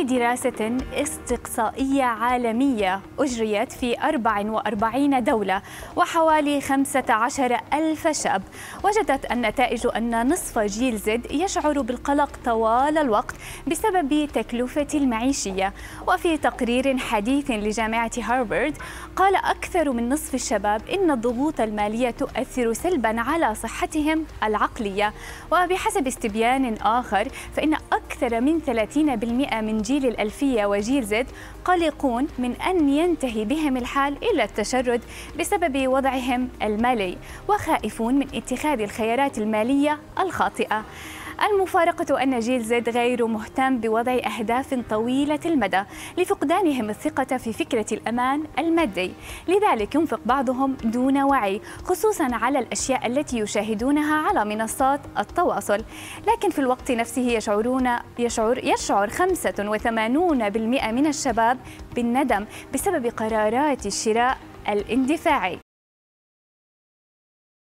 في دراسة استقصائية عالمية أجريت في 44 دولة وحوالي 15 ألف شاب، وجدت النتائج أن نصف جيل زد يشعر بالقلق طوال الوقت بسبب تكلفة المعيشية. وفي تقرير حديث لجامعة هارفارد قال أكثر من نصف الشباب إن الضغوط المالية تؤثر سلباً على صحتهم العقلية. وبحسب استبيان آخر فإن أكثر من 30% من جيل الألفية وجيل زد قلقون من أن ينتهي بهم الحال إلى التشرد بسبب وضعهم المالي، وخائفون من اتخاذ الخيارات المالية الخاطئة. المفارقة أن جيل زد غير مهتم بوضع أهداف طويلة المدى لفقدانهم الثقة في فكرة الأمان المادي، لذلك ينفق بعضهم دون وعي خصوصاً على الأشياء التي يشاهدونها على منصات التواصل. لكن في الوقت نفسه يشعر 85% من الشباب بالندم بسبب قرارات الشراء الاندفاعي.